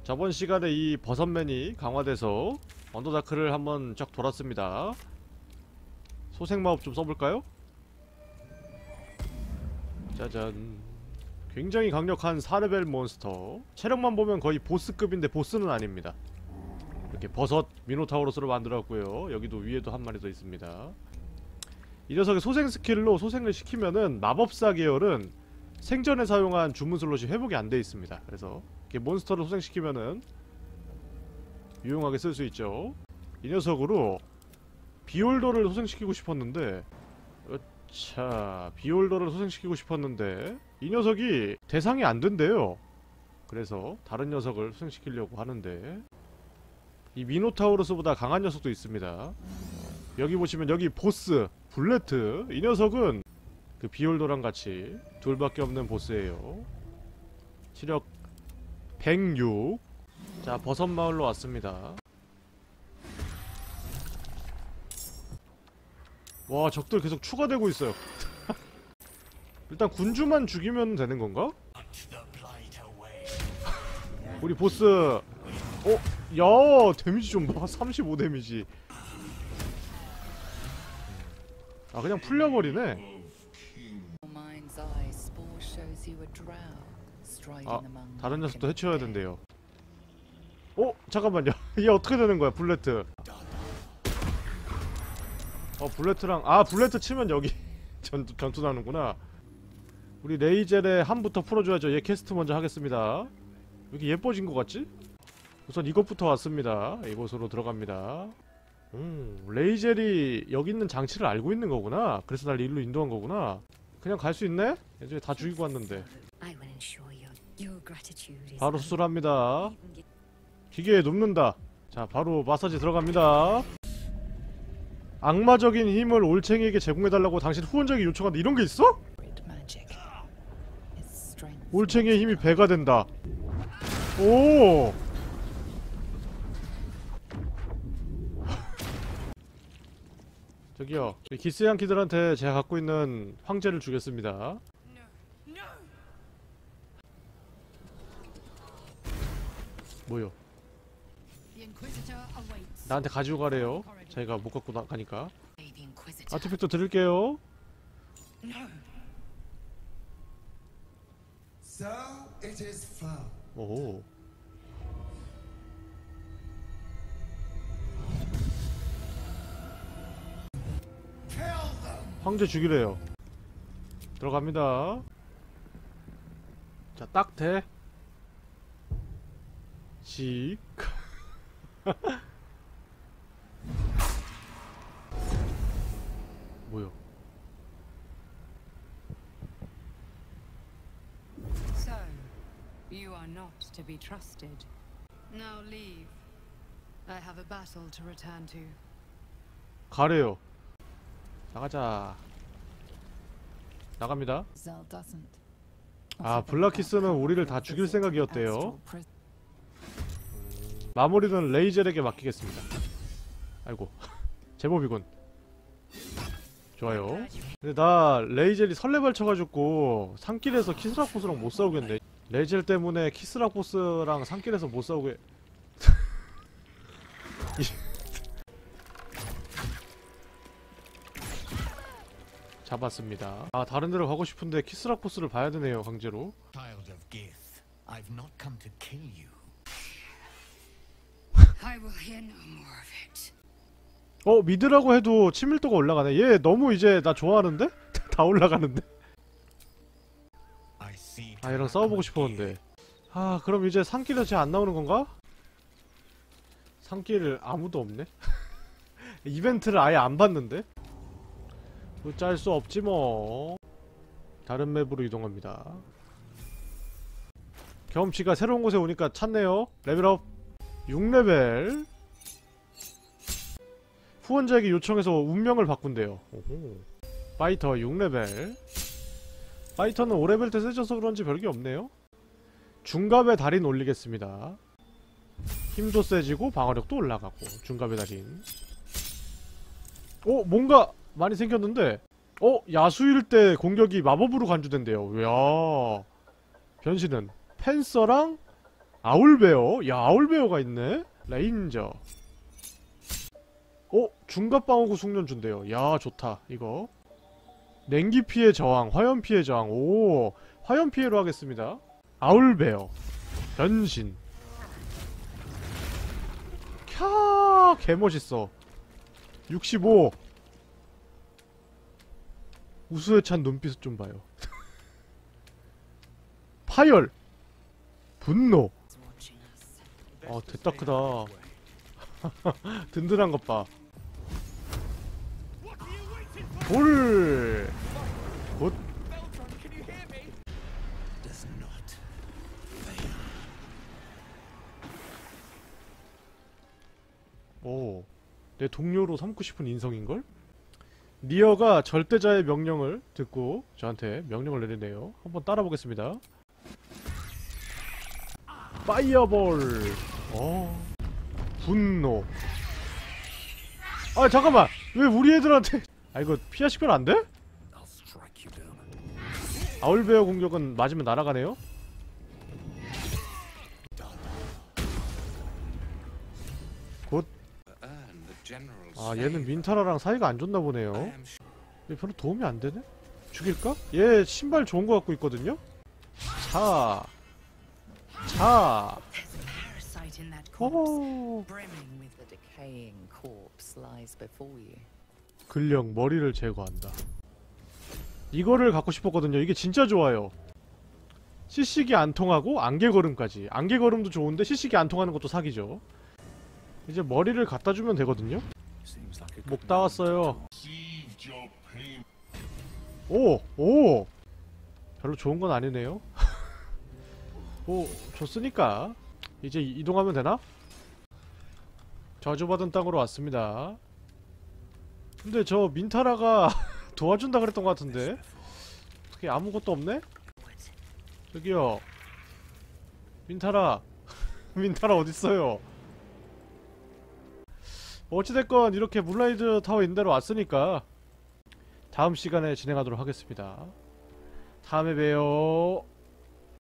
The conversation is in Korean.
저번 시간에 이 버섯맨이 강화돼서 언더다크를 한번 쫙 돌았습니다. 소생마법 좀 써볼까요? 짜잔. 굉장히 강력한 4레벨 몬스터. 체력만 보면 거의 보스급인데 보스는 아닙니다. 이렇게 버섯 미노타우로스로 만들었고요. 여기도 위에도 한 마리 더 있습니다. 이 녀석의 소생 스킬로 소생을 시키면은 마법사 계열은 생전에 사용한 주문 슬롯이 회복이 안 돼 있습니다. 그래서 이렇게 몬스터를 소생시키면은 유용하게 쓸 수 있죠. 이 녀석으로 비올더를 소생시키고 싶었는데, 자, 비올더를 소생시키고 싶었는데 이 녀석이 대상이 안 된대요. 그래서 다른 녀석을 소생시키려고 하는데, 이 미노타우로스보다 강한 녀석도 있습니다. 여기 보시면 여기 보스 블레트, 이 녀석은 그 비올더랑 같이 둘밖에 없는 보스예요. 체력 106. 자, 버섯마을로 왔습니다. 와, 적들 계속 추가되고 있어요. 일단 군주만 죽이면 되는 건가? 우리 보스. 야, 데미지 좀 봐. 35 데미지. 아, 그냥 풀려버리네. 아, 다른 녀석도 해쳐야 된대요. 잠깐만요. 이게 어떻게 되는 거야, 블레트? 블레트랑, 블레트 치면 여기 전투 나는구나. 우리 레이젤의 함부터 풀어줘야죠. 얘 퀘스트 먼저 하겠습니다. 왜 이렇게 예뻐진 것 같지? 우선 이것부터 왔습니다. 이곳으로 들어갑니다. 레이젤이 여기 있는 장치를 알고 있는 거구나. 그래서 날 일로 인도한 거구나. 그냥 갈 수 있네? 예전에 다 죽이고 왔는데. 바로 수술합니다. 기계에 눕는다. 자, 바로 마사지 들어갑니다. 악마적인 힘을 올챙이에게 제공해달라고 당신 후원자에게 요청한다. 이런 게 있어? 올챙이의 힘이 배가 된다. 오! 저기요, 기스양키들한테 제가 갖고 있는 황제를 주겠습니다. 뭐요? 나한테 가지고 가래요. 자기가 못 갖고 가니까. 아티팩트 드릴게요. 오. 황제 죽이래요. 들어갑니다. 자, 딱 돼. 씩. 뭐요? So, you are not to be trusted. Now leave. I have a battle to return to. 가래요. 나가자. 나갑니다. 블라키스는 우리를 다 죽일 생각이었대요. 마무리는 레이젤에게 맡기겠습니다. 아이고, 제법이군. 좋아요. 근데 나 레이젤이 설레발 쳐가지고 산길에서 키스락 보스랑 못 싸우겠네. 레이젤 때문에 키스락 보스랑 산길에서 못 싸우게. 잡았습니다. 다른 데로 가고 싶은데 키스락 보스를 봐야 되네요, 강제로. 미드라고 해도 친밀도가 올라가네. 얘 너무 이제 나 좋아하는데? 다 올라가는데? 얘랑 싸워보고 싶었는데. 그럼 이제 산길에서 쟤 안 나오는 건가? 산길 아무도 없네? 이벤트를 아예 안 봤는데? 짤 수 없지 뭐. 다른 맵으로 이동합니다. 경험치가 새로운 곳에 오니까 찾네요. 레벨업 6레벨. 후원자에게 요청해서 운명을 바꾼대요. 오호. 파이터 6레벨. 파이터는 5레벨 때 세져서 그런지 별게 없네요. 중갑의 달인 올리겠습니다. 힘도 세지고 방어력도 올라가고. 중갑의 달인. 뭔가 많이 생겼는데? 야수일 때 공격이 마법으로 간주된대요. 이야. 변신은 펜서랑 아울베어? 야, 아울베어가 있네? 레인저. 중갑방어구 숙련 준대요. 야, 좋다 이거. 냉기 피해 저항, 화염 피해 저항. 오, 화염 피해로 하겠습니다. 아울베어 변신. 캬, 개멋있어. 65. 우수에 찬 눈빛 좀 봐요. 파열, 분노. 됐다 크다. 든든한 것 봐. 돌. 곧. 오, 내 동료로 삼고 싶은 인성인걸? 니어가 절대자의 명령을 듣고 저한테 명령을 내리네요. 한번 따라보겠습니다. 파이어볼. 분노. 아, 잠깐만. 왜 우리 애들한테 이거 피하 식별 안 돼? 아울베어 공격은 맞으면 날아가네요. 곧. 아, 얘는 민타라랑 사이가 안 좋나 보네요. 얘 별로 도움이 안 되네? 죽일까? 얘 신발 좋은 거 갖고 있거든요? 자. 오. 근력, 머리를 제거한다. 이거를 갖고 싶었거든요. 이게 진짜 좋아요. 시식이 안 통하고 안개걸음까지. 안개걸음도 좋은데 시식이 안 통하는 것도 사기죠. 이제 머리를 갖다 주면 되거든요. 목 따왔어요. 오! 별로 좋은 건 아니네요. 뭐 좋으니까 이제 이동하면 되나? 저주받은 땅으로 왔습니다. 근데 저 민타라가 도와준다 그랬던 것 같은데 어떻게 아무것도 없네? 저기요 민타라. 민타라 어딨어요? 어찌됐건 이렇게 문라이드 타워 있는 데로 왔으니까 다음 시간에 진행하도록 하겠습니다. 다음에 봬요.